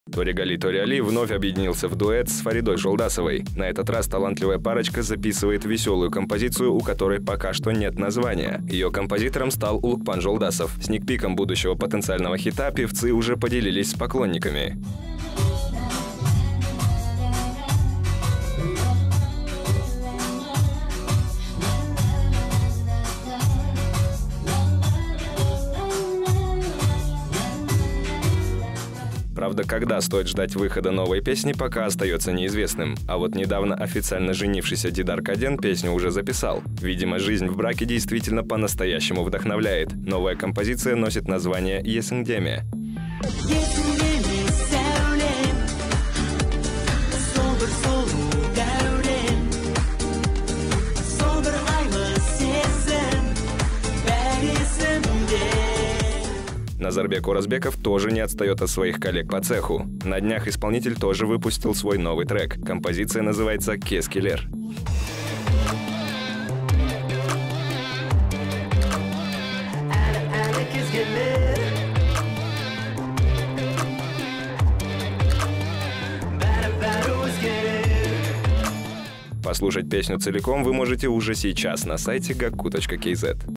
Торигали Ториали вновь объединился в дуэт с Фаридой Жолдасовой. На этот раз талантливая парочка записывает веселую композицию, у которой пока что нет названия. Ее композитором стал Улукпан Жолдасов. Сникпиком будущего потенциального хита певцы уже поделились с поклонниками. Правда, когда стоит ждать выхода новой песни, пока остается неизвестным. А вот недавно официально женившийся Дидар Каден песню уже записал. Видимо, жизнь в браке действительно по-настоящему вдохновляет. Новая композиция носит название «Есингдеме». Назарбек Оразбеков тоже не отстает от своих коллег по цеху. На днях исполнитель тоже выпустил свой новый трек. Композиция называется «Кескилер». Послушать песню целиком вы можете уже сейчас на сайте gaku.kz.